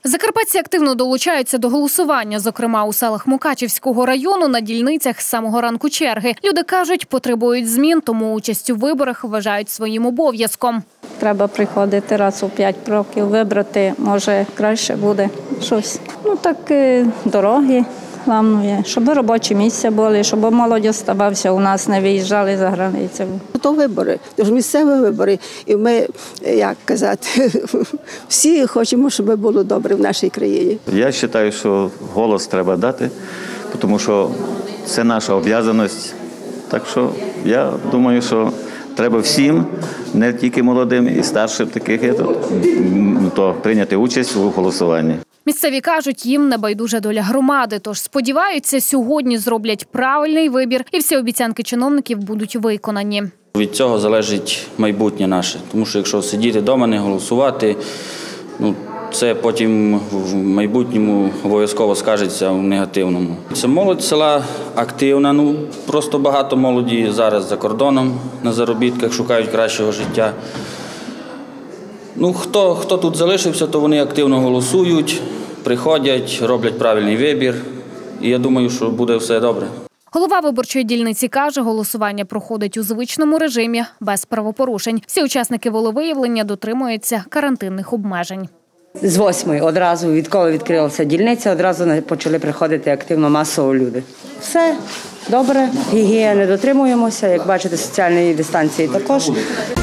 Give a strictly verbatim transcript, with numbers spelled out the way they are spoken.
Закарпатці активно долучаються до голосування, зокрема у селах Мукачівського району на дільницях з самого ранку черги. Люди кажуть, потребують змін, тому участь у виборах вважають своїм обов'язком. Треба приходити раз у п'ять років, вибрати, може краще буде щось. Ну так дороги, головне, щоб робочі місця були, щоб молодь оставався у нас, не виїжджали за границю. То вибори, то ж місцеві вибори. І ми, як казати, всі хочемо, щоб було добре в нашій країні. Я вважаю, що голос треба дати, тому що це наша обов'язаність. Так що я думаю, що треба всім, не тільки молодим і старшим таких, то прийняти участь у голосуванні. Місцеві кажуть, їм не байдужа доля громади, тож сподіваються, сьогодні зроблять правильний вибір і всі обіцянки чиновників будуть виконані. Від цього залежить майбутнє наше, тому що якщо сидіти вдома, не голосувати, ну, це потім в майбутньому обов'язково скажеться в негативному. Це молодь села активна, ну просто багато молоді зараз за кордоном на заробітках, шукають кращого життя. Ну, хто, хто тут залишився, то вони активно голосують, приходять, роблять правильний вибір. І я думаю, що буде все добре. Голова виборчої дільниці каже, голосування проходить у звичному режимі, без правопорушень. Всі учасники волевиявлення дотримуються карантинних обмежень. З восьмої одразу, відколи відкрилася дільниця, одразу почали приходити активно масово люди. Все добре, гігієни дотримуємося, як бачите, соціальної дистанції також.